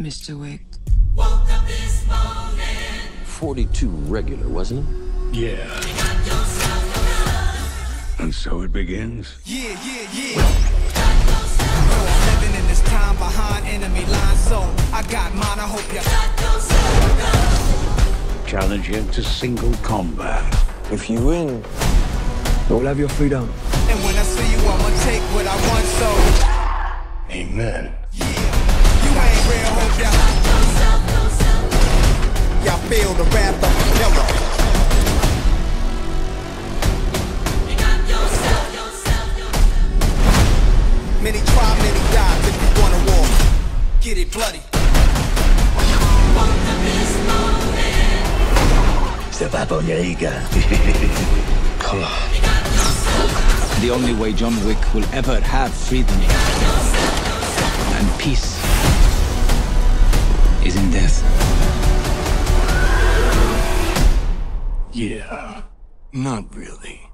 Mr. Wick. 42 regular, wasn't it? Yeah. And so it begins. Yeah. I'm living in this time behind enemy lines, so I got mine. I hope you Challenge you to single combat. If you win, you'll have your freedom. And when I see you, I'ma take what I want, so Amen. yeah. You ain't real, hope ya. Y'all feel the wrath of the killer. Many try, many die. If you wanna war, get it bloody. Step up on your ego. Come on. The only way John Wick will ever have freedom and peace is in death. Yeah. Not really.